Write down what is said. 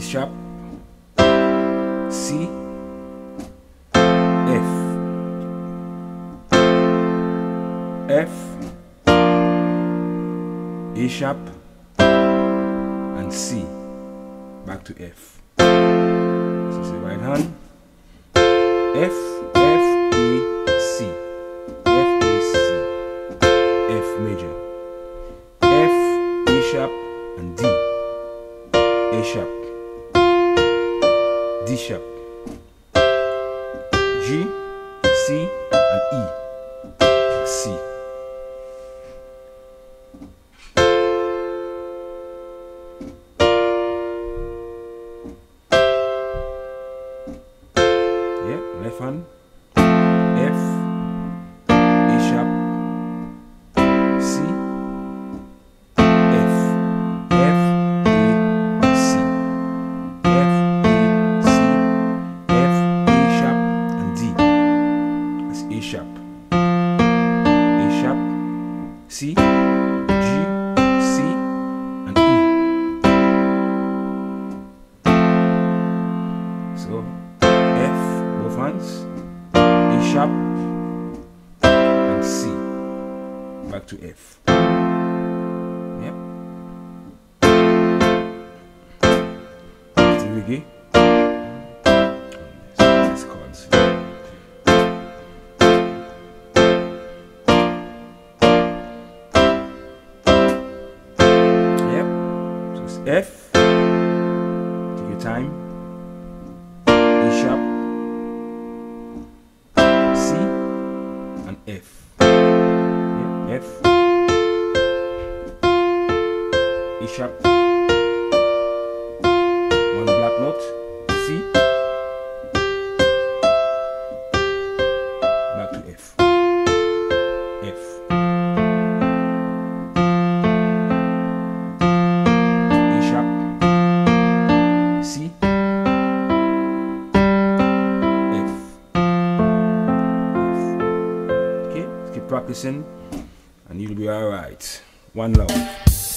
sharp, C, F, A sharp, and C, back to F. So it's the right hand, F, F, A, C, F, A, C, F major, F, A sharp, and D, A sharp, D sharp, G, C, and E, C. Left hand, F, A sharp, C, F, F, A, C, F, A, C, F, A sharp, and D. That's A sharp, A sharp, C, G, C, and E. So both hands, A sharp and C, back to F. Yep. Do it again. These chords. Yep. So it's F. Take your time. A sharp. F, yeah, F, A sharp, one black note, C, back to F, F, A sharp, C, practicing and you'll be alright. One love.